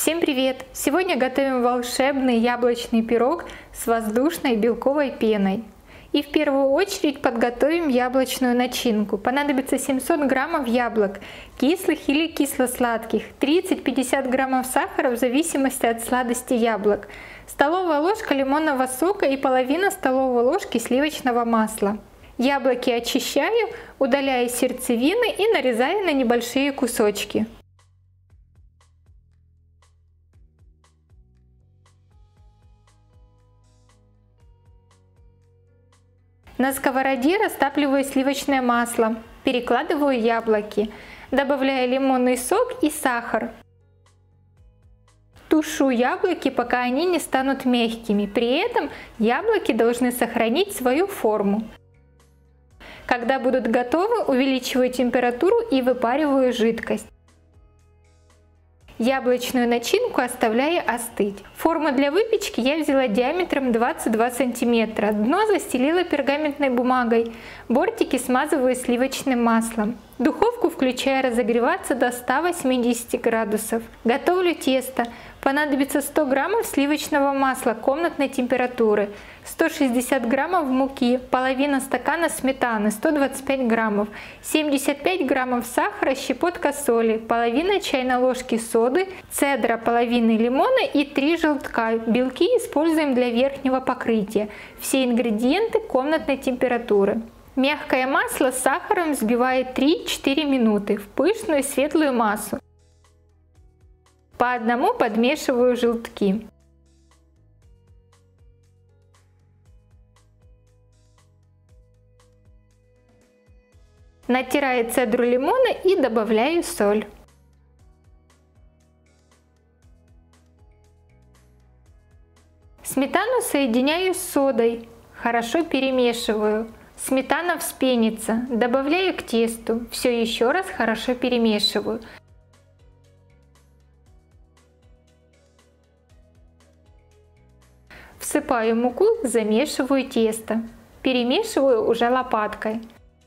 Всем привет! Сегодня готовим волшебный яблочный пирог с воздушной белковой пеной. И в первую очередь подготовим яблочную начинку. Понадобится 700 граммов яблок, кислых или кисло-сладких, 30-50 граммов сахара в зависимости от сладости яблок, столовая ложка лимонного сока и половина столовой ложки сливочного масла. Яблоки очищаю, удаляю сердцевины и нарезаю на небольшие кусочки. На сковороде растапливаю сливочное масло, перекладываю яблоки, добавляю лимонный сок и сахар. Тушу яблоки, пока они не станут мягкими, при этом яблоки должны сохранить свою форму. Когда будут готовы, увеличиваю температуру и выпариваю жидкость. Яблочную начинку оставляю остыть. Форму для выпечки я взяла диаметром 22 см. Дно застелила пергаментной бумагой. Бортики смазываю сливочным маслом. Духовку включаю разогреваться до 180 градусов. Готовлю тесто. Понадобится 100 граммов сливочного масла комнатной температуры, 160 граммов муки, половина стакана сметаны, 125 граммов, 75 граммов сахара, щепотка соли, половина чайной ложки соды, цедра половины лимона и 3 желтка. Белки используем для верхнего покрытия. Все ингредиенты комнатной температуры. Мягкое масло с сахаром взбиваю 3-4 минуты в пышную светлую массу. По одному подмешиваю желтки. Натираю цедру лимона и добавляю соль. Сметану соединяю с содой. Хорошо перемешиваю. Сметана вспенится. Добавляю к тесту. Все еще раз хорошо перемешиваю. Всыпаю муку, замешиваю тесто. Перемешиваю уже лопаткой.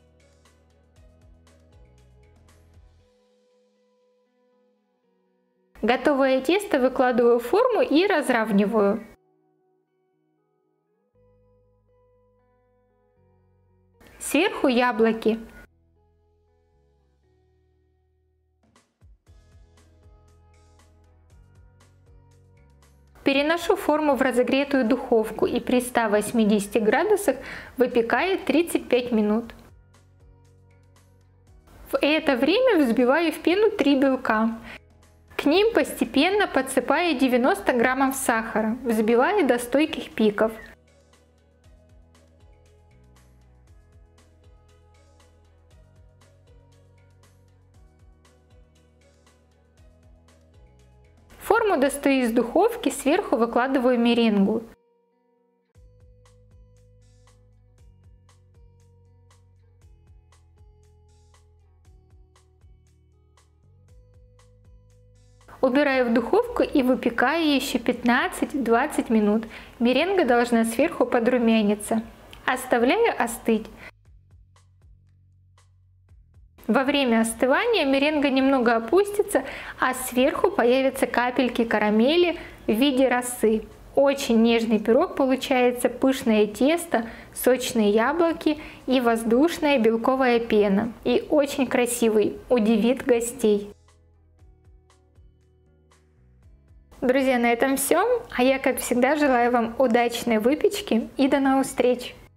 Готовое тесто выкладываю в форму и разравниваю. Сверху яблоки. Переношу форму в разогретую духовку и при 180 градусах выпекаю 35 минут. В это время взбиваю в пену 3 белка. К ним постепенно подсыпаю 90 граммов сахара, взбиваю до стойких пиков. Форму достаю из духовки, сверху выкладываю меренгу. Убираю в духовку и выпекаю еще 15-20 минут. Меренга должна сверху подрумяниться. Оставляю остыть. Во время остывания меренга немного опустится, а сверху появятся капельки карамели в виде росы. Очень нежный пирог получается, пышное тесто, сочные яблоки и воздушная белковая пена. И очень красивый, удивит гостей. Друзья, на этом все. А я, как всегда, желаю вам удачной выпечки и до новых встреч!